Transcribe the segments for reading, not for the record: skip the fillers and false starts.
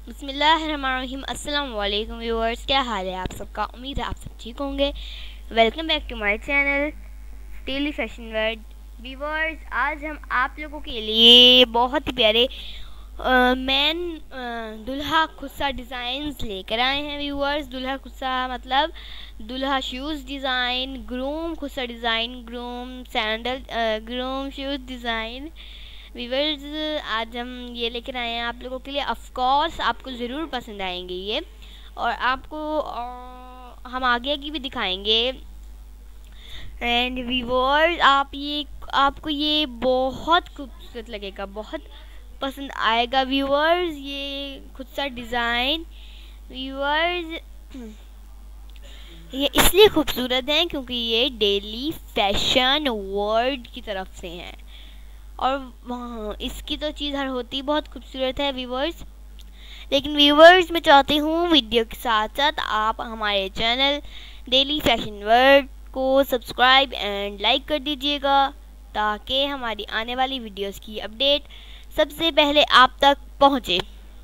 बिस्मिल्लाहिर्रहमानिर्रहीम। अस्सलाम वालेकुम व्यूअर्स, क्या हाल है आप सबका। उम्मीद है आप सब ठीक होंगे। Welcome back to my channel daily fashion world. Viewers, आज हम आप लोगों के लिए बहुत ही प्यारे मैन दुल्हा खुस्सा डिज़ाइंस लेकर आए हैं। व्यूअर्स, दुल्हा खुस्सा मतलब दुल्हा शूज़ डिज़ाइन, ग्रूम खुस्सा design, groom sandal, groom shoes design. Viewers, आज हम ये लेकर आए हैं आप लोगों के लिए। ऑफ कोर्स आपको ज़रूर पसंद आएंगे ये, और आपको हम आगे की भी दिखाएंगे। एंड व्यूअर्स, आपको ये बहुत खूबसूरत लगेगा, बहुत पसंद आएगा। व्यूअर्स, ये खुद सा डिज़ाइन व्यूअर्स ये इसलिए खूबसूरत है क्योंकि ये डेली फैशन वर्ल्ड की तरफ से हैं, और वहाँ इसकी तो चीज़ हर होती बहुत खूबसूरत है व्यूवर्स। लेकिन व्यूवर्स, मैं चाहती हूँ वीडियो के साथ साथ आप हमारे चैनल डेली फैशन वर्ल्ड को सब्सक्राइब एंड लाइक कर दीजिएगा, ताकि हमारी आने वाली वीडियोस की अपडेट सबसे पहले आप तक पहुँचे।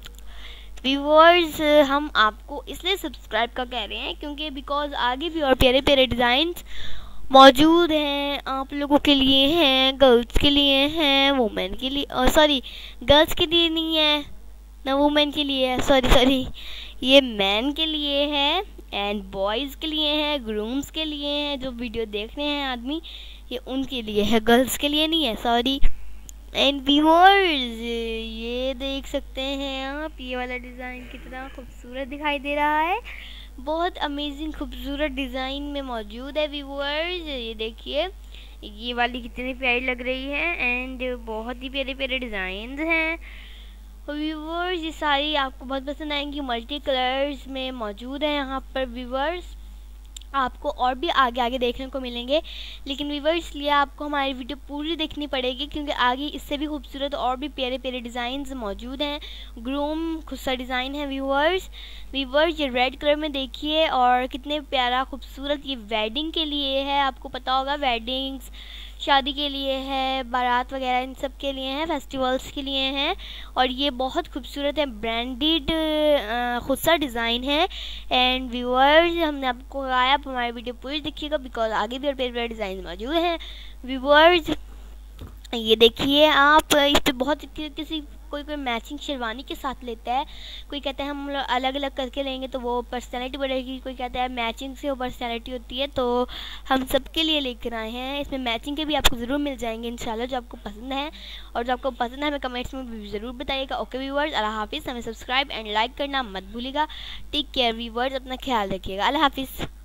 व्यूवर्स, हम आपको इसलिए सब्सक्राइब का कह रहे हैं क्योंकि बिकॉज आगे भी और प्यारे प्यारे डिज़ाइंस मौजूद हैं आप लोगों के लिए, हैं गर्ल्स के लिए, हैं वुमेन के लिए, सॉरी गर्ल्स के लिए नहीं है ना, वुमेन के लिए है, सॉरी ये मैन के लिए है एंड बॉयज़ के लिए है, ग्रूम्स के लिए हैं। जो वीडियो देख रहे हैं आदमी, ये उनके लिए है, गर्ल्स के लिए नहीं है, सॉरी। एंड व्यूअर्स, ये देख सकते हैं आप, ये वाला डिज़ाइन कितना खूबसूरत दिखाई दे रहा है, बहुत अमेजिंग खूबसूरत डिज़ाइन में मौजूद है। व्यूअर्स, ये देखिए ये वाली कितनी प्यारी लग रही है एंड बहुत ही प्यारे प्यारे डिज़ाइंस हैं। व्यूअर्स, ये सारी आपको बहुत पसंद आएंगी, मल्टी कलर्स में मौजूद है यहाँ पर। व्यूअर्स, आपको और भी आगे आगे देखने को मिलेंगे, लेकिन व्यूअर्स इसलिए आपको हमारी वीडियो पूरी देखनी पड़ेगी क्योंकि आगे इससे भी खूबसूरत और भी प्यारे प्यारे डिज़ाइंस मौजूद हैं। ग्रूम खुस्सा डिज़ाइन है व्यूअर्स। ये रेड कलर में देखिए, और कितने प्यारा खूबसूरत ये वेडिंग के लिए है। आपको पता होगा वेडिंग्स शादी के लिए है, बारात वगैरह इन सब के लिए हैं, फेस्टिवल्स के लिए हैं, और ये बहुत खूबसूरत है, ब्रांडेड खुस्सा डिज़ाइन है। एंड व्यूअर्स, हमने आपको कहा आप हमारी वीडियो पूरी देखिएगा बिकॉज आगे भी और प्यारे डिज़ाइन मौजूद हैं। व्यूअर्स, ये देखिए आप, इस पर बहुत किसी कोई मैचिंग शेरवानी के साथ लेता है, कोई कहता है हम लोग अलग अलग करके लेंगे तो वो पर्सनैलिटी बढ़ेगी, कोई कहता है मैचिंग से वो पर्सनैलिटी होती है। तो हम सबके लिए लेकर आए हैं, इसमें मैचिंग के भी आपको ज़रूर मिल जाएंगे इंशाल्लाह, जो आपको पसंद है। और जो आपको पसंद है हमें कमेंट्स में भी ज़रूर बताइएगा। ओके व्यूअर्स, अल्लाह हाफिज़। हमें सब्सक्राइब एंड लाइक करना मत भूलिएगा। टेक केयर व्यूअर्स, अपना ख्याल रखिएगा। अल्लाह हाफिज़।